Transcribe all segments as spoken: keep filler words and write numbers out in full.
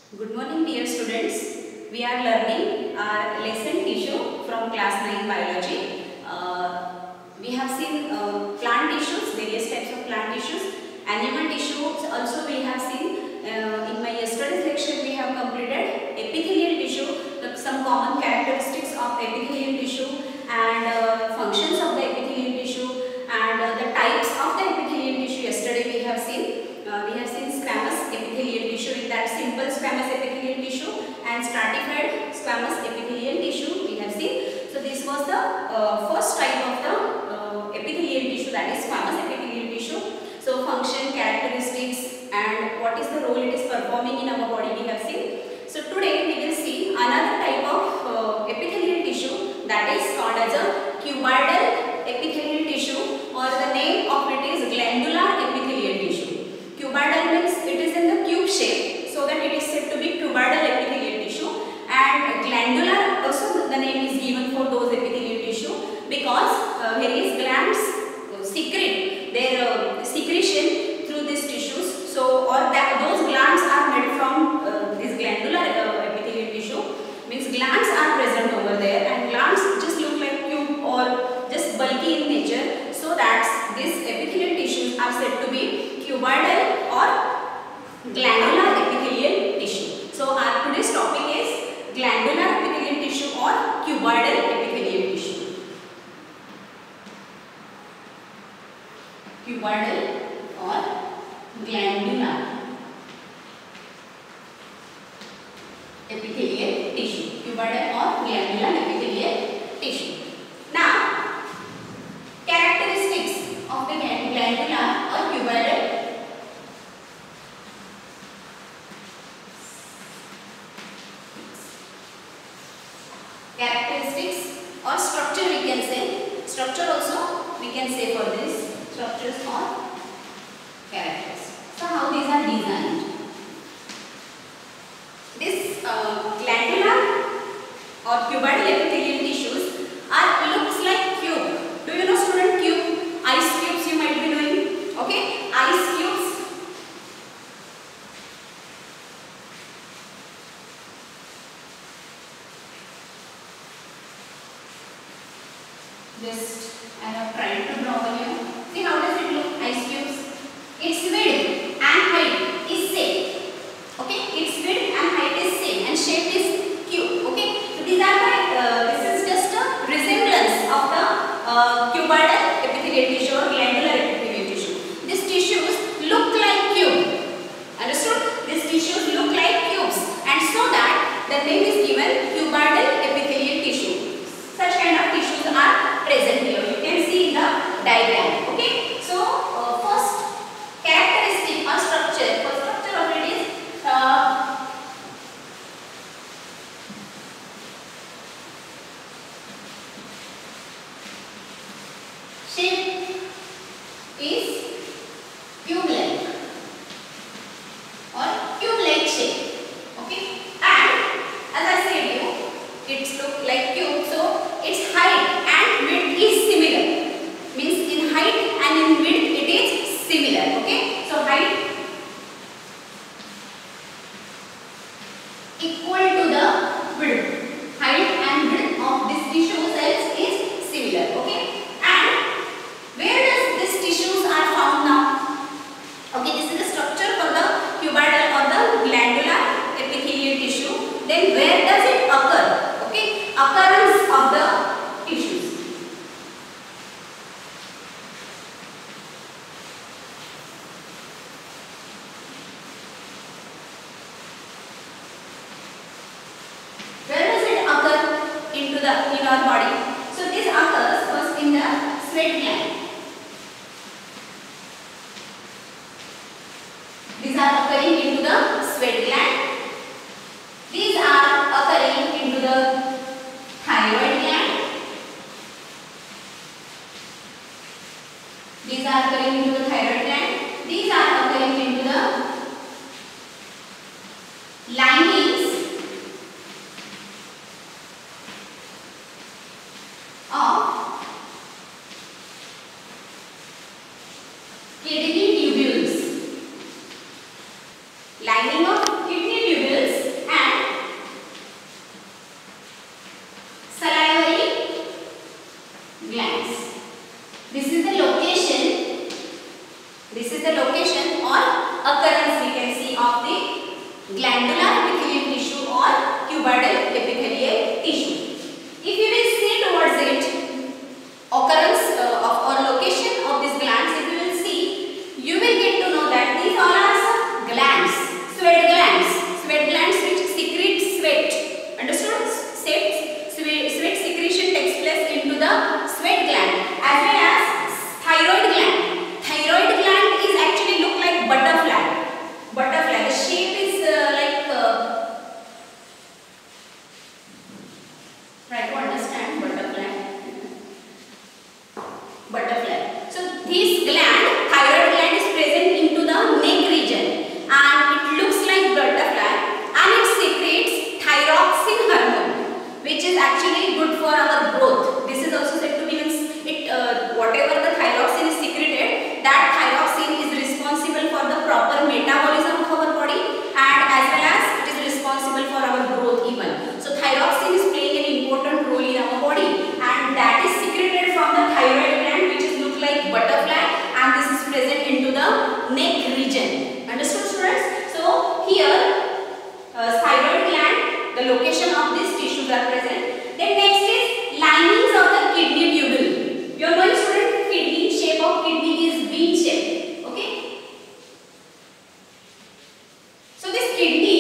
Good morning dear students. We are learning our lesson tissue from class nine biology. Uh, we have seen uh, plant tissues, various types of plant tissues, animal tissues also we have seen. Uh, in my yesterday's lecture we have completed epithelial tissue, the, some common characteristics of epithelial tissue and uh, functions of the epithelial tissue and uh, the types of the epithelial tissue. Yesterday we have seen. Uh, we have seen squamous epithelial tissue, in that simple squamous epithelial tissue and stratified squamous epithelial tissue we have seen. So this was the uh, first type of the uh, epithelial tissue, that is squamous epithelial tissue. So function, characteristics and what is the role it is performing in our body we have seen. So today we will see another type of uh, epithelial tissue, that is called as a cuboidal epithelial tissue, or the name of it is glandular epithelial tissue. Cuboidal means it is in the cube shape, so that it is said to be cuboidal epithelial tissue, and glandular also the name is given for those epithelial tissue because uh, various glands uh, secrete their uh, secretion through these tissues. So or that those glands are made from uh, this glandular uh, epithelial tissue, means glands are present over there, and glands just look like cube or just bulky in nature, so that these epithelial tissues are said to be cuboidal or glandular epithelial tissue. So our today's topic is glandular epithelial tissue or cuboidal epithelial tissue. Cuboidal or glandular epithelial tissue. Cuboidal or glandular epithelial tissue. Now, characteristics of the glandular or cuboidal. Characteristics or structure we can say. Structure also we can say for this. Structures or characters. So how these are designed? This uh, glandular or cuboidal epithelial tissues are looks like cube. Do you know student cube? Ice cubes you might be knowing. Okay, ice cubes. Just I have tried to draw here. See how does it look? Ice cubes. Its width and height is same. Okay, its width and height is same, and shape is cube. Okay, so these are the uh, this is just a resemblance of the uh, cuboidal epithelial tissue or glandular epithelial tissue. These tissues look like cube. Understood? These tissues look like cubes, and so that the name is given cuboidal epithelial tissue. Such kind of tissues are present here. You can see in the diagram. Okay. So uh, first characteristic or structure. First structure of it is uh, shape is cube-like or cube-like shape. Okay. And as I said you, it's look like cube. So its height and width is similar. Means in height and in width it is similar. Okay. So height equal to the width. Height and width of this tissue cells is similar. Okay. And where does these tissues are found now? Okay. This is the structure for the cuboidal or the glandular epithelial tissue. Then where does it occur? Okay. Occurrence of the tissues. Where does it occur into the in our body? So this occurs first in the sweat gland. These are occurring into the sweat gland. These are occurring into the thyroid gland. These are occurring into the thyroid gland. These are occurring into the linings of kidney tubules. Lining of kidney tubules this gland, thyroid gland, is present into the neck region and it looks like butterfly and it secretes thyroxine hormone, which is actually good for our growth. This is also said to be means it uh, whatever the thyroxine is secreted, that thyroxine is responsible for the proper metabolism of our body and as well as it is responsible for our growth even. So thyroxine is playing an important role in our body and that is secreted from the thyroid gland, which is look like butterfly, and this is present into the neck region. Understood, students? So here uh, thyroid gland, the location of these tissues are present. Then next is linings of the kidney tubule. You are knowing, student, kidney shape of kidney is bean shape. Okay. So this kidney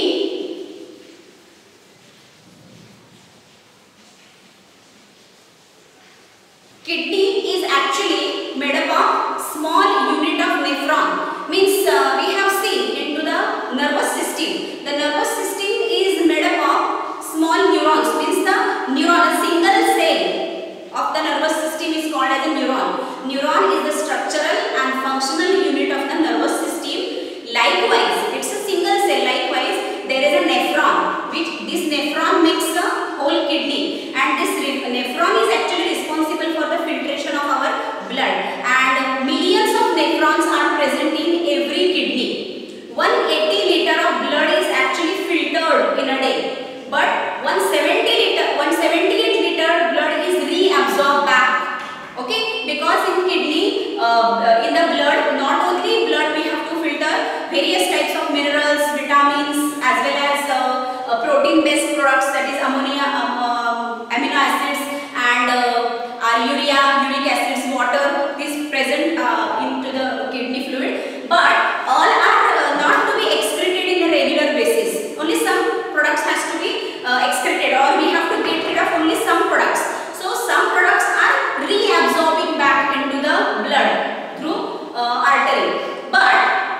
kidney is actually made up of small unit of nephron. Means uh, we have seen into the nervous system. The nervous system is made up of small neurons. Means the neuron, a single cell of the nervous system is called as a neuron. Neuron is the structural and functional unit of the nervous system. Likewise, it's a single cell. Likewise, there is a nephron, which this nephron makes the whole kidney, and this nephron is actually responsible for the filtration of our blood, and millions of nephrons are present in every kidney. one hundred eighty liter of blood is actually filtered in a day, but one hundred seventy liter, one hundred seventy-eight liter blood is reabsorbed back. Okay, because in kidney, uh, in the blood, not only blood we have to filter various types of minerals, vitamins, as well as uh, uh, protein-based products, that is ammonia, um, um, amino acids, and uh, our urea, uric acids, water is present uh, into the kidney fluid. But all are uh, not to be excreted in a regular basis. Only some products has to be uh, excreted, or we have to get rid of only some products. So some products are reabsorbing back into the blood through uh, artery, but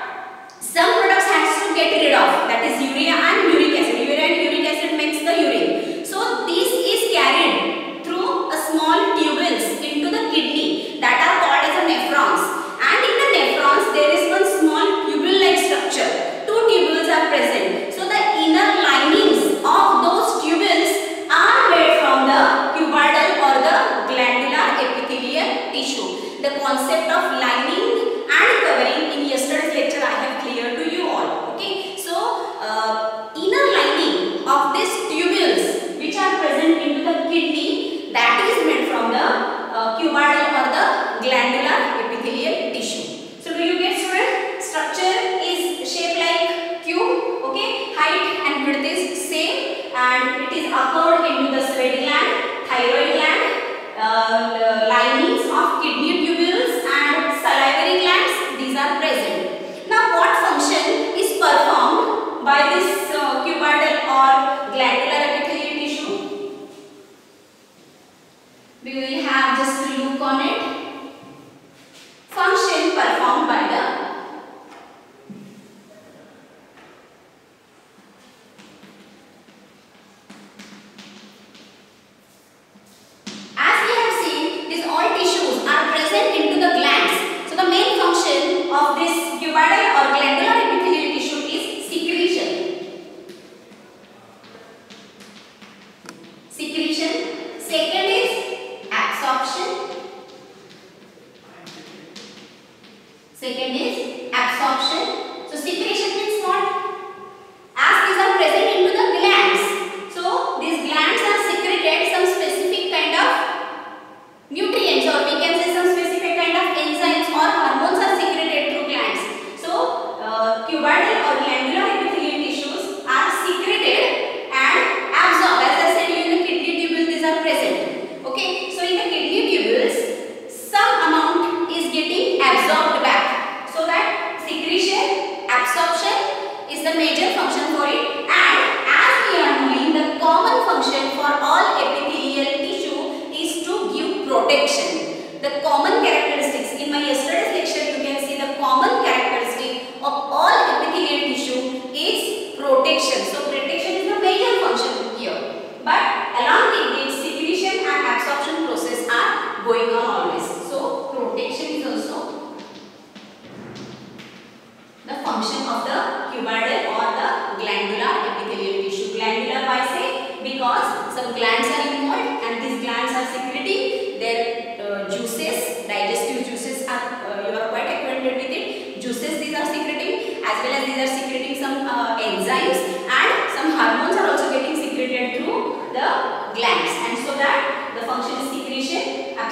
some products has to get rid of, that is urea and uric acid. Urea and uric acid makes the urine. So this is carried through a small tubules into the kidney that are called as a nephrons, and in the nephrons there is one small tubule-like structure. Two tubules are present. So the inner linings of those tubules are made from the cuboidal or the glandular epithelial tissue. The concept of lining and covering in yesterday's lecture I have cleared to you all. Okay, so uh, inner lining of these tubules which are present into the kidney, that is made from the uh, cuboidal or the glandular epithelial tissue. So do you get, student? Structure is shaped like cube. Okay, height and width is same, and it is occurred into the sweat gland, thyroid gland, uh, linings of kidney tubules and salivary glands. These are present. Now, what function is performed by this uh, cuboidal or glandular epithelial tissue? We will have just a look on it. Function performed by the as we have seen, these all tissues are present into the glands. So the main function of this cuboidal or glandular epithelial tissue is secretion. Secretion. Second is absorption. Second is absorption. So secretion means what? As these are present into the glands, so these glands are secreted some specific kind of nutrients, or we can say some specific kind of enzymes or hormones are secreted through glands. So uh, cuboidal or glandular epithelial tissues are secreted and absorbed. As I said, in the kidney tubules these are present. Okay, so in the kidney tubules some amount is getting absorbed back, so that secretion, absorption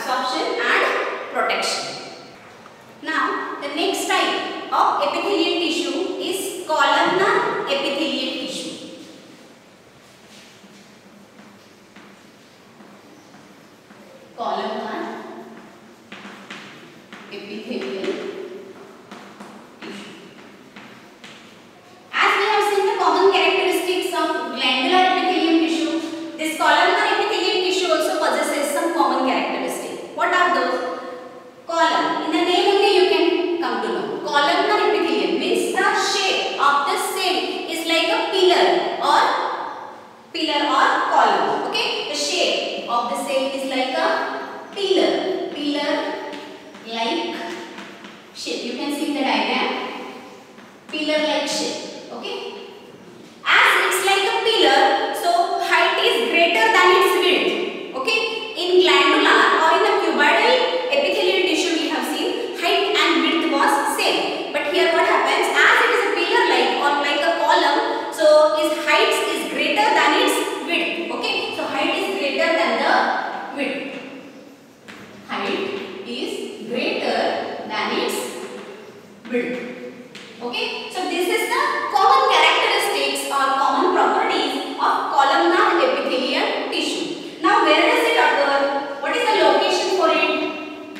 absorption and protection. Now, the next type of epithelial tissue is columnar epithelial tissue. Columnar epithelial tissue. As we have seen the common characteristics of glandular epithelial tissue, this columnar epithelial tissue also possesses some common characteristics. What are those? Column. In the name only you can come to know. Columnar epithelium means the shape of the cell is like a pillar or pillar or column. Okay, the shape of the cell is like a pillar, pillar like shape. You can see in the diagram, pillar like shape. Okay, as it's like a pillar, so height is greater than its width. Okay, in glandular or in the cuboidal epithelial tissue we have seen height and width was same, but here what happens, as it is a pillar like or like a column, so its height is greater than its width. Okay, so height is greater than the width. Height is greater than its width. Okay, so this is the common characteristics or common properties of columnar epithelial tissue. Now, where does it occur? What is the location for it?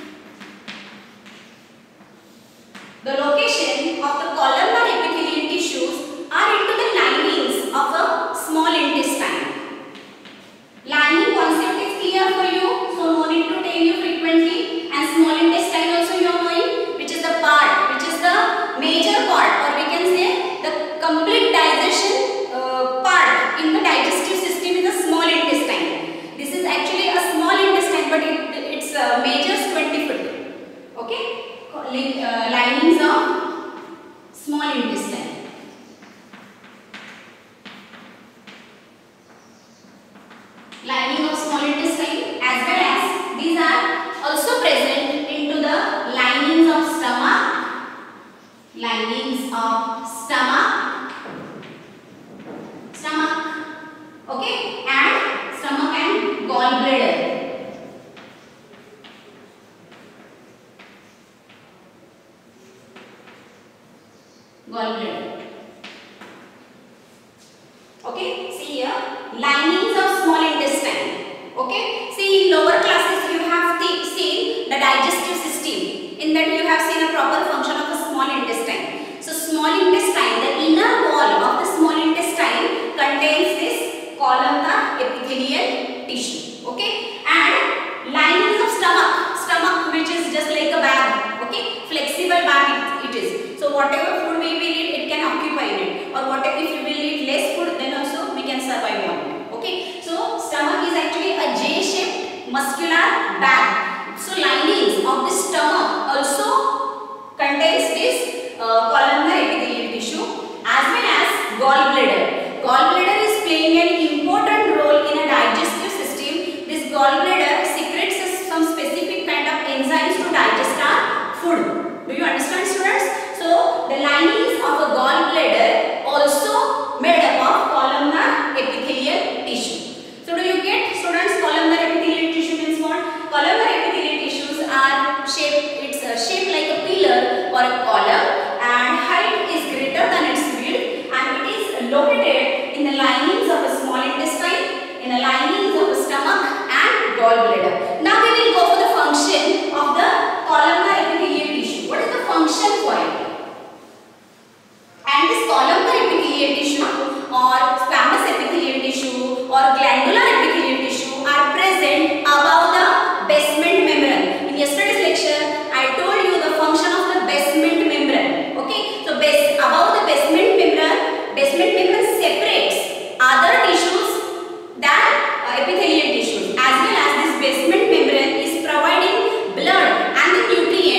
The location of the columnar epithelial tissues are into the linings of a small intestine. Lining concept is clear for you, so no need to tell you frequently. And small intestine also you are knowing, which is the part, which is the major part, or we can say the complete digestion uh, part in the digestive system is the small intestine. This is actually a small intestine, but it, its uh, measures twenty foot. Okay, uh, linings of small intestine. Lining of small intestine, as well as these are also present into the linings of stomach, linings of stomach, stomach, okay, and stomach and gallbladder. Gallbladder. Okay, see here, linings of small intestine. Okay, see in lower classes you have seen the digestive system. In that you have seen a proper function of a small intestine. So small intestine, the inner wall of the small intestine contains this columnar epithelial tissue. Okay, and linings of stomach, stomach which is just like a bag. Okay, flexible bag it, it is. So whatever food we will eat, it can occupy in it. Or whatever if you will eat less food, then also we can survive on it. Okay, so stomach is actually a J-shaped muscular bag. So linings of the stomach also contains this uh, columnar epithelial tissue, as well as gallbladder. Gallbladder is playing an important role in a digestive system. This gallbladder secretes some specific kind of enzymes to digest our food. Do you understand, students? So the linings of a gallbladder also made up of columnar epithelial tissue. So do you get, students, columnar epithelial tissue means what? Columnar epithelial tissues are shaped, it's uh, shaped like a pillar or a column, and height is greater than its width, and it is located in the linings of a small intestine, in the linings of the stomach and gallbladder. Now we will go for the function of the columnar epithelial tissue. What is the function for it? And this columnar epithelial tissue or squamous epithelial tissue or glandular epithelial tissue are present above the basement membrane. In yesterday's lecture, I told you the function of the basement membrane. Okay, so base, above the basement membrane, basement membrane separates other tissues than uh, epithelial tissues, as well as this basement membrane is providing blood and the nutrients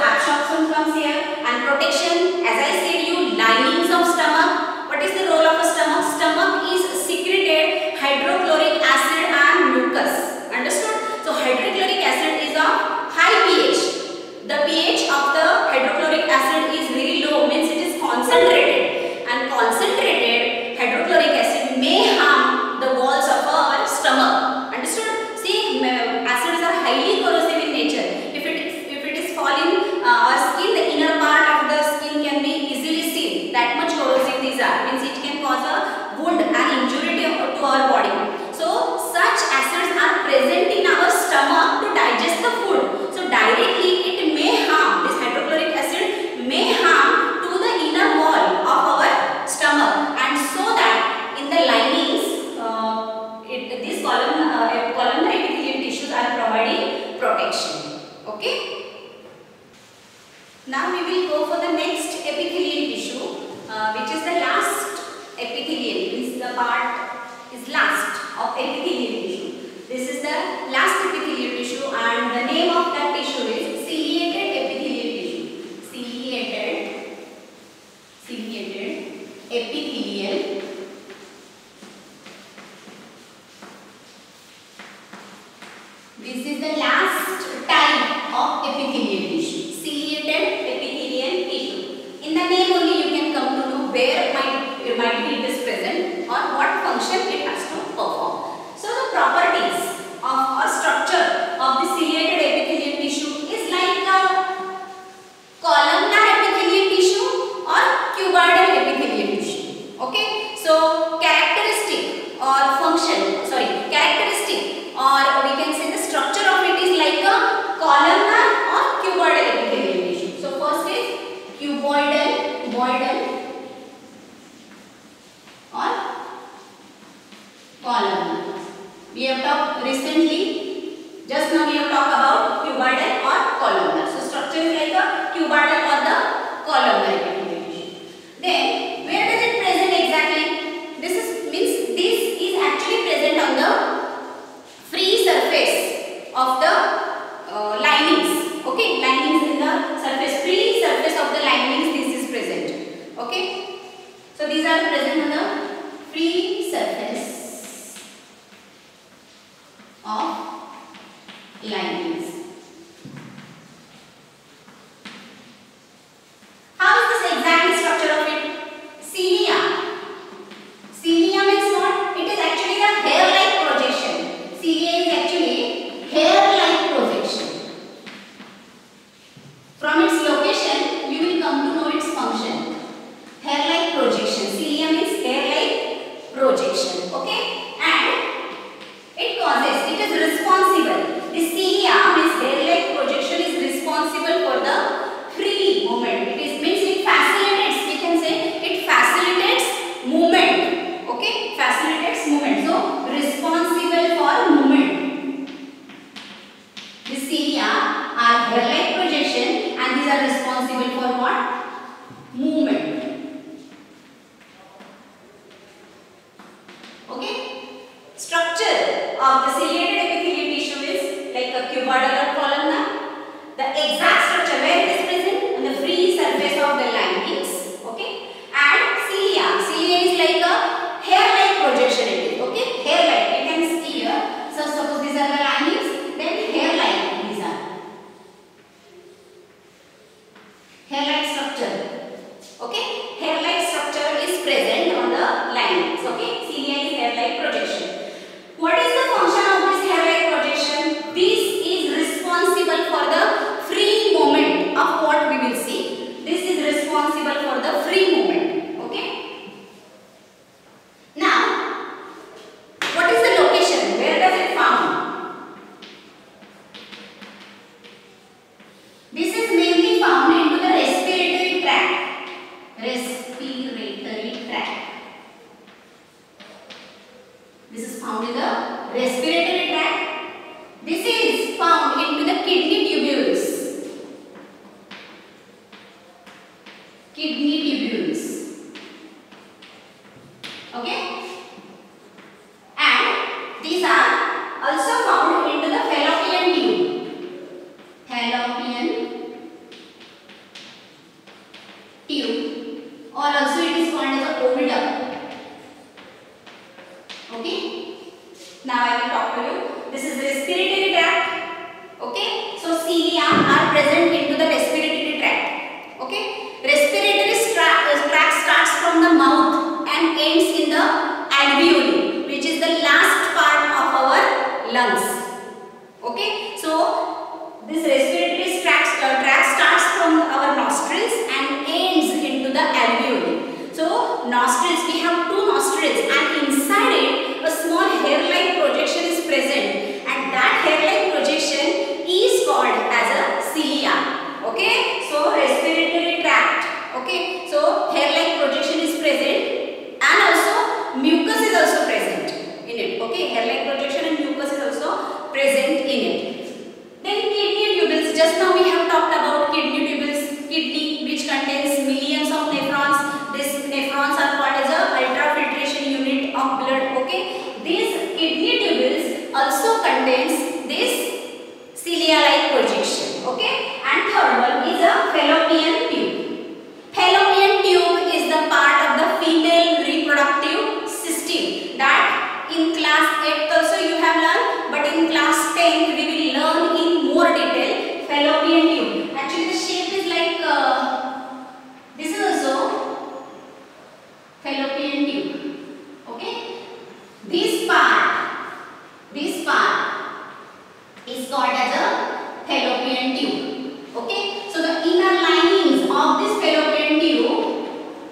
absorption comes here, and protection, as I said you, linings of stomach. What is the role of a stomach? Stomach is secreted hydrochloric acid and mucus. Understood? So hydrochloric acid is of high pH. The pH of the hydrochloric acid is very low, means it is concentrated, and concentrated hydrochloric acid may harm the walls of our stomach. Understood? See, acids are highly corrosive in nature. If it if it is falling uh, our skin, the inner part of the skin can be easily seen. That much corrosive these are, means it can cause a wound and injury to, to our body. So such acids are present in our stomach to digest the food. So directly it may harm, this hydrochloric acid may harm to the inner wall of our stomach, and so that in the linings uh, it, this column uh, columnar epithelial tissues are providing protection. Okay. Now we will go for the next epithelial tissue, uh, which is the last epithelial, means the part is last of epithelial tissue. This is the last epithelial tissue, and the name of that tissue is ciliated epithelial tissue. Ciliated, ciliated epithelial. This is the last type of epithelial tissue, ciliated epithelial tissue. In the name only you can come to know where might, might be it is present or what function it has to perform. So the properties of or structure of the ciliated epithelial tissue is like a columnar epithelial tissue or cuboidal epithelial tissue. Okay. So characteristic or function, sorry, characteristic or we can say the structure of it is like a columnar or cuboidal epithelial tissue. So first is cuboidal, cuboidal or columnar. We have talked recently, just now we have talked about cuboidal or columnar. So structure is like a cuboidal or the columnar epithelial tissue. Then where does it present exactly? This is means this is actually present on the free surface of the uh, linings. Okay, linings in the surface, free surface of the linings. This is present. Okay, so these are present on the free surface of linings. How is this exact structure of it? Cilia. Cilia means what? It is actually the hair-like projection. Cilia is actually hair-like projection. From its location, you will come to know its function. Hair-like projection. Cilia means hair-like projection. Okay? And it causes, it is responsible. The cilia means hair-like projection is responsible for the free movement. It is means it facilitates, we can say it facilitates movement. Okay? Facilitates movement. So responsible for movement. The cilia are hair-like projection and these are responsible for what? Movement. Okay? Structure of the ciliated epithelial tissue is like a cuboidal or columnar. The exact structure where it is present on the free surface of the linings. Okay? And cilia. Cilia is like a hair-like projection it is. Okay? Hair-like. You can see here. So suppose these are the linings, then hair-like these are. Hair-like structure. Okay? Hair-like structure is present on the linings. Okay? Cilia is hair-like projection. What is the function of this hair-like projection? This is responsible for the free movement of what we will see. This is responsible for the free movement. Okay? Now, what is the location? Where does it found? This is mainly found into the respiratory tract. Respiratory tract. This is found in the respiratory tract. This is found into the kidney tubules. Kidney tubules. Okay? And these are also found into the fallopian tube. Fallopian Okay. Now I will talk to you. This is the respiratory tract. Okay. So cilia are present into the respiratory tract. Okay. Respiratory tract starts from the mouth and ends in the alveoli, which is the last part of our lungs. Okay. So this respiratory tract, uh, tract starts from our nostrils and ends into the alveoli. So nostrils, we have two nostrils, and inside it a small hair-like projection is present, and that hair-like projection is called as a cilia. Okay. So respiratory tract. Okay. So hair-like projection is present, and also mucus is also present in it. Okay. Hair-like projection and mucus is also present in it. Then kidney tubules. Just now we have talked about kidney tubules. Kidney, which contains millions of nephrons. These nephrons are called as a ultrafiltration unit of blood. Okay. These kidney tubules also contains this cilia-like projection. Okay. And third one is a fallopian tube. Fallopian tube is the part of the female reproductive system that in class eight also you have learned, but in class ten we will learn in more detail fallopian tube. Actually the shape is like uh, this is also fallopian tube. Okay. This part, this part is called as a fallopian tube. Okay. So the inner linings of this fallopian tube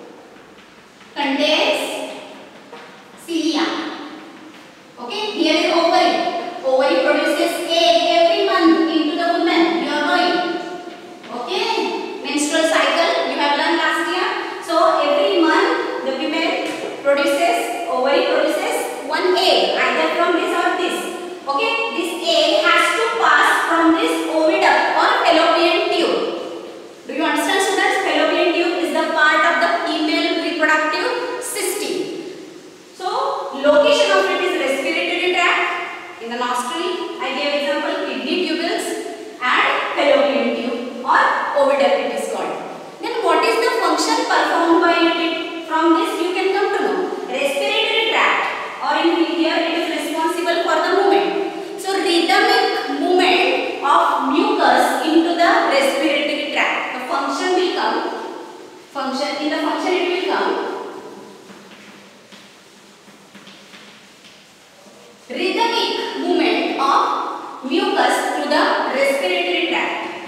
contains cilia. Okay. Here is ovary. Ovary produces egg every month into the woman. You are knowing. Okay. Menstrual cycle you have learned last year. So every month the female produces, ovary produces one egg, either from this or this. Okay. This egg has to pass from this oviduct or fallopian tube. Do you understand, students? Fallopian tube is the part of the female reproductive system. So location of it is respiratory tract, in the nostril. I gave example kidney tubules and fallopian tube or oviduct it is called. Then what is the function performed by it? From this you can come to know. Respiratory tract, or in here it is responsible for the movement. So rhythmic movement of mucus into the respiratory tract. The function will come. Function in the function it will come. Rhythmic movement of mucus through the respiratory tract.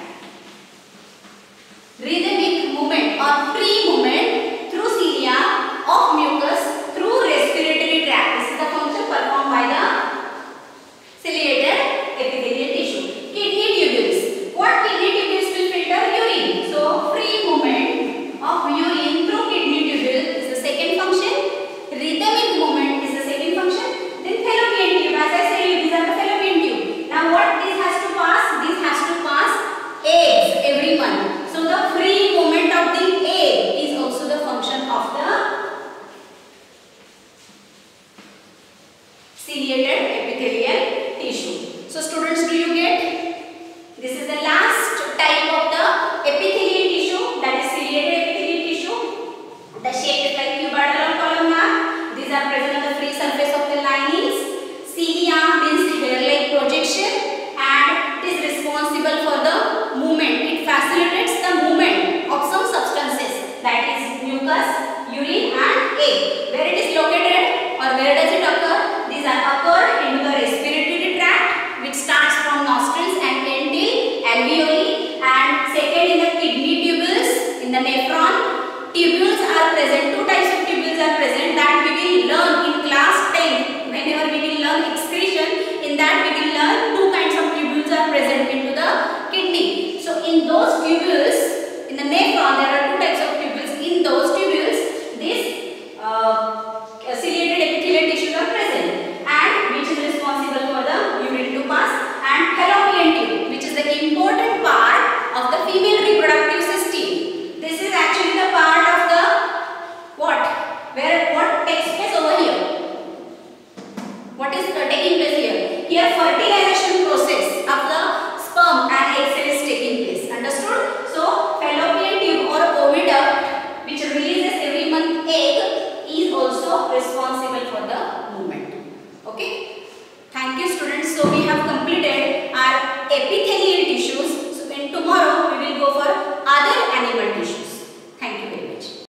Rhythmic movement or free movement through cilia of mucus through respiratory tract. This is the function performed by the ciliated epithelial tissue. Kidney tubules. What kidney tubules will filter? Urine. So free movement of urine through kidney tubule is the second function. Rhythmic movement is the second function. Then fallopian tube, as I said you, these are the fallopian tube. Now what this has to pass? This has to pass eggs every month. So the free movement of the egg is also the function of the ciliated epithelial tissue. So students, do you get? This is the last type of the epithelial tissue, that is ciliated epithelial tissue. The shape is like cuboidal or columnar. These are present on the free surface of the linings. Cilia means hair-like projection, and it is responsible for the movement. It facilitates the movement of some substances, that is mucus, urine and egg.